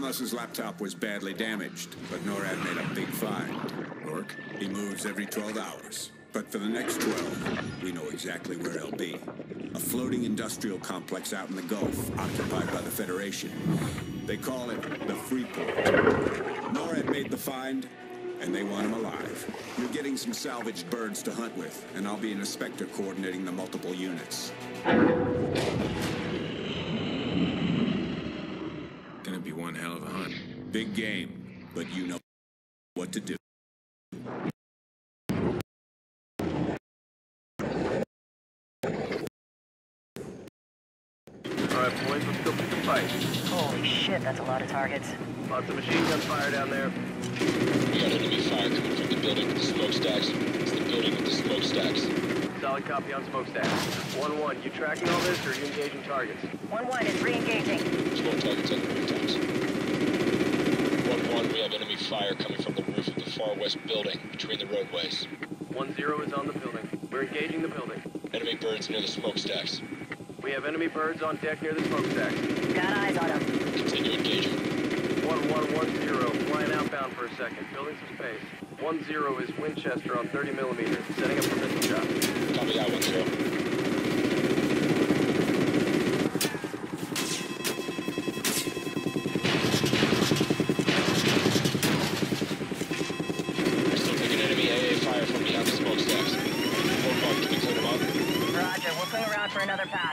Ramos' laptop was badly damaged, but NORAD made a big find. Rourke? He moves every 12 hours. But for the next 12, we know exactly where he'll be. A floating industrial complex out in the Gulf, occupied by the Federation. They call it the Freeport. NORAD made the find, and they want him alive. You're getting some salvaged birds to hunt with, and I'll be an inspector coordinating the multiple units. Gonna be one hell of a hunt. Big game, but you know what to do. Alright, boys, let's go pick a fight. Holy shit, that's a lot of targets. Lots of machine gun fire down there. We got enemy fire coming from the building with the smokestacks. It's the building with the smokestacks. Solid copy on smokestack. 1-1, you tracking all this, or are you engaging targets? 1-1 is re-engaging. Smoke targets on the rooftops. 1-1, we have enemy fire coming from the roof of the far west building between the roadways. 1-0 is on the building. We're engaging the building. Enemy birds near the smokestacks. We have enemy birds on deck near the smokestack. Got eyes on them. Continue engaging. 1-1-1-0, flying outbound for a second. Building some space. 1-0 is Winchester on 30mm, setting up for missile shots. Copy that, 1-0. We're still taking enemy AA fire from beyond the smokestacks. 4-1, can we clear them up? Roger, we'll swing around for another pass.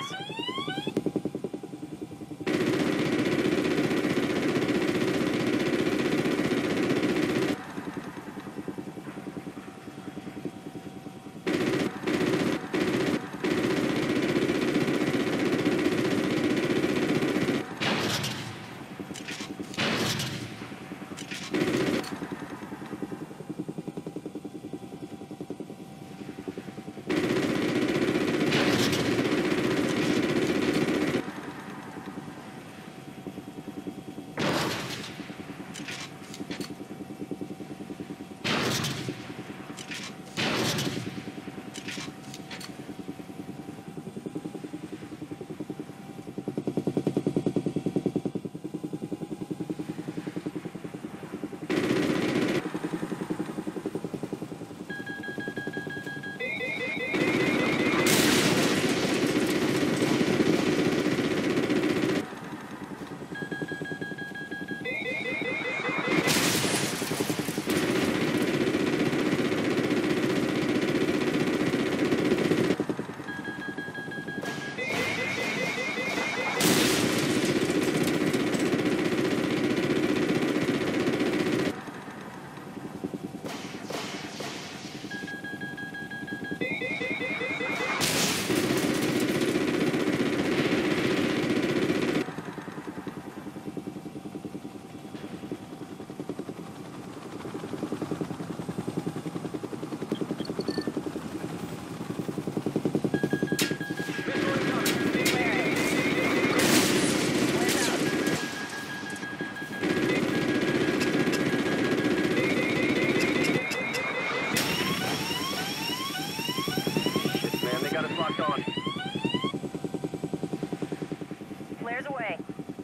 Flares away.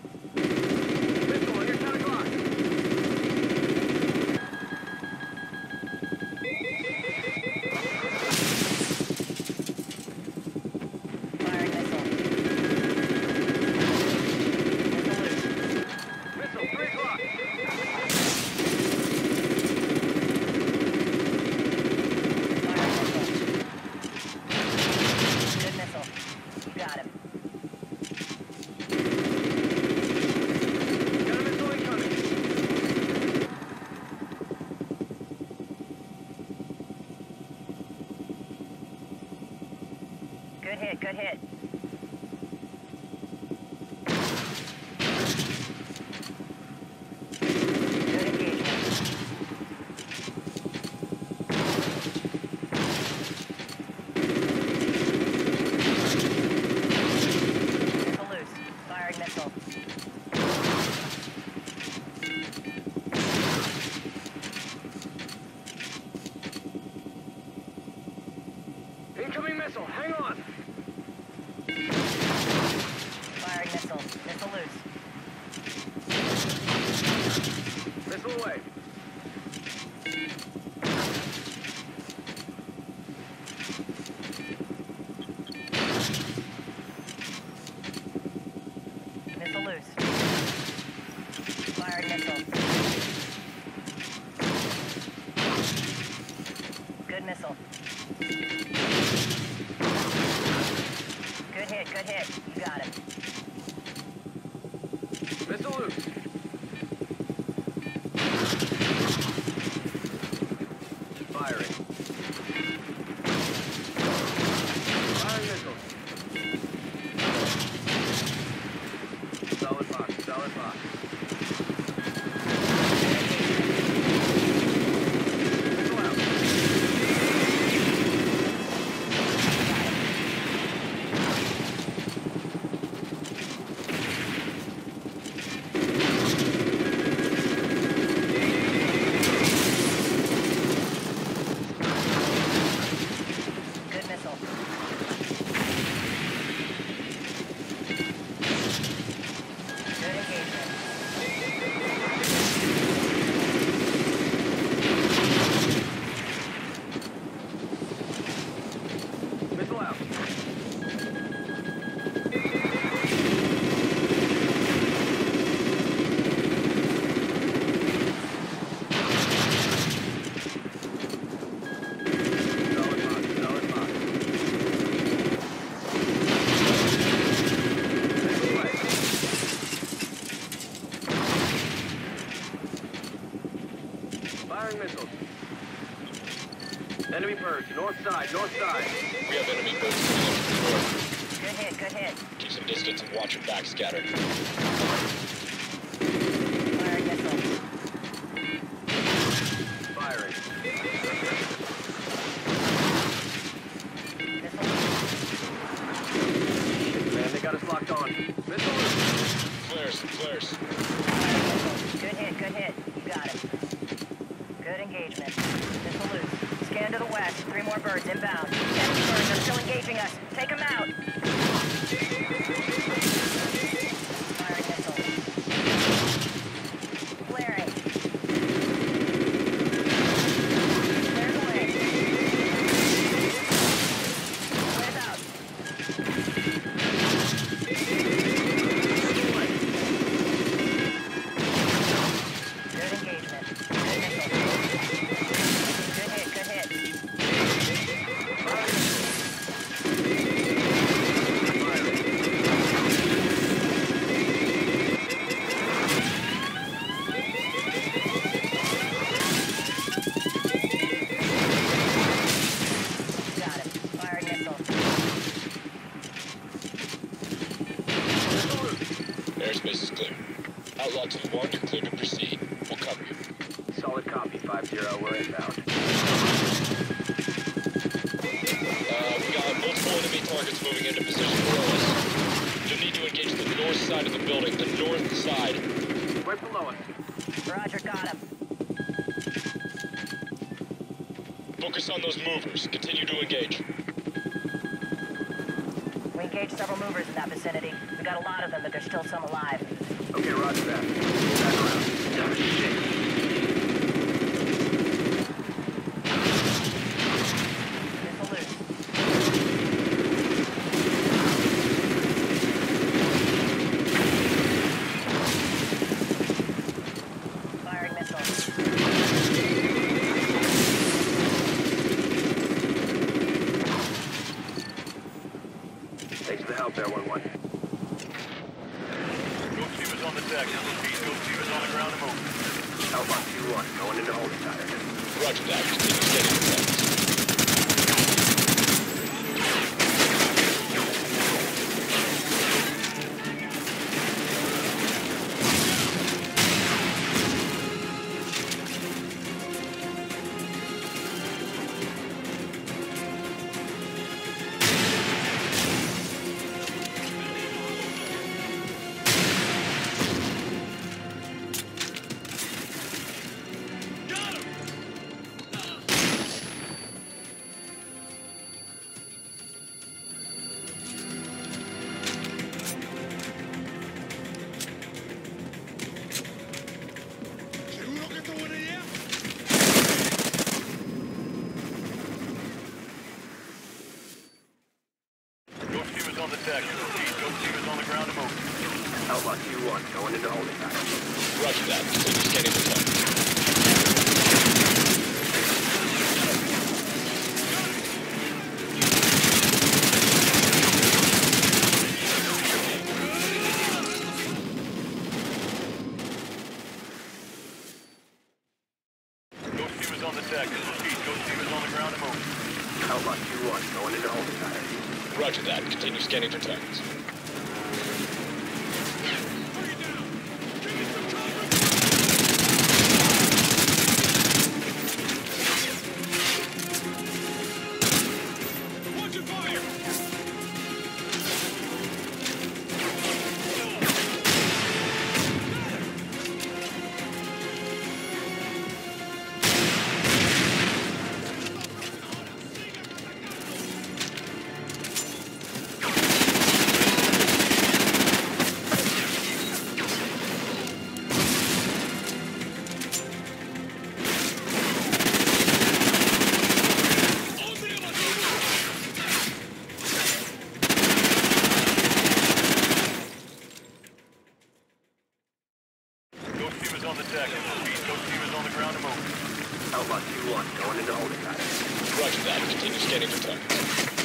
Missile on your 10 o'clock. Firing missile. Missile, 3 o'clock. Firing missile. Good missile. You got him. Got a missile incoming. Good hit, good hit. Good engagement. Missile loose. Firing missile. Incoming missile, hang on. Firing missile. Missile loose. Missile away. Missile loose. Firing missile. Good missile. Good hit, good hit. You got him. Missile loose. Firing. Firing missile. Solid box, solid box. Missile out. Good missile. Good engagement. Missile out. Solid box, solid box. Missile away. Firing missiles. Enemy birds, north side, north side. We have enemy birds coming in from the north. Good hit, good hit. Keep some distance and watch your back scatter. Firing missile. Firing. Missile Shit, man, they got us locked on. Missile loose. Flares, flares. Firing missile. Good hit, good hit. You got him. Good engagement. Missile loose. Scan to the west. 3 more birds inbound. Enemy birds are still engaging us. Take them out. Firing missile. Flaring. Flares away. Flares out. Good engagement. Good missile. Good hit, good hit. Got him. Firing missile. Airspace is clear. Outlaw 2-1, you're clear to proceed. We'll cover you. Solid copy, 5-0, we're inbound. We got multiple enemy targets moving into position below us. You'll need to engage the north side of the building, the north side. Right below us. Roger, got him. Focus on those movers. Continue to engage. We engaged several movers in that vicinity. We got a lot of them, but there's still some alive. Okay, roger that. Back around. Damn shit. Missile loose. Firing missile. Thanks for the help there, 1-1. Ghost Team on the deck. Ghost Team on the ground and moving. Outbox 2-1, going into holding pattern. Roger that. Continue steady defense. 2-1, going into holding pattern. Roger that. Continue scanning for targets. Ghost team is on the deck. This is Pete. Ghost team is on the ground and moving. Outlaw 2-1, going into holding pattern. Roger that. Continue scanning for targets. Ghost team is on the deck. This is Pete. Ghost team is on the ground and moving. Outlaw 2-1, going into holding pattern. Roger that. Continue scanning for targets.